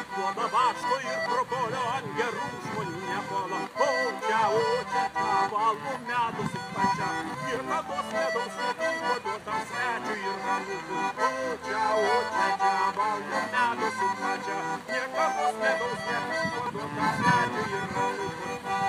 duoda vaško ir propolio ant gerų žmonių nepuola. O čia, valgo medų su pačia, niekados medaus netrūko duotam svečiui ir ranukui. O čia, valgo medų su pačia, niekados medaus netrūko duotam svečiui ir ranukui.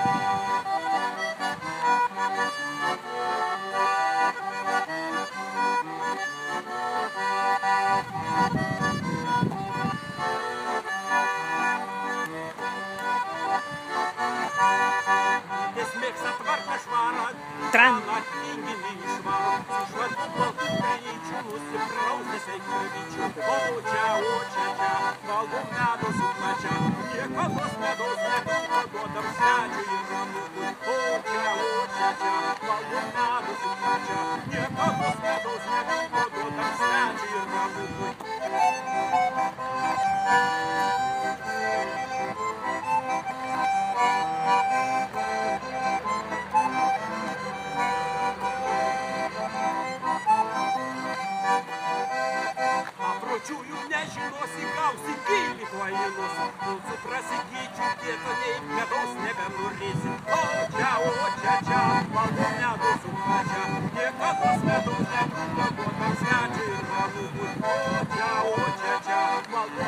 Trana tinginį išvaro, su švartu baltų kanyčių nusiprausęs eik kravyčių. O čia, valgo medų su plačia, niekados medaus netrūko duotam svečiui ir ranukui. O čia, valgo medų su plačia, niekados medaus netrūko duotam svečiui ir ranukui. Papročiųjų nežinosi, gausi gilį kvailus, kol suprasi gyčių tiesą, nei medaus nebenurėsi. O čia, valgo medų su plačia, niekados medaus netrūko duotam svečiui ir ranukui. O čia, valgo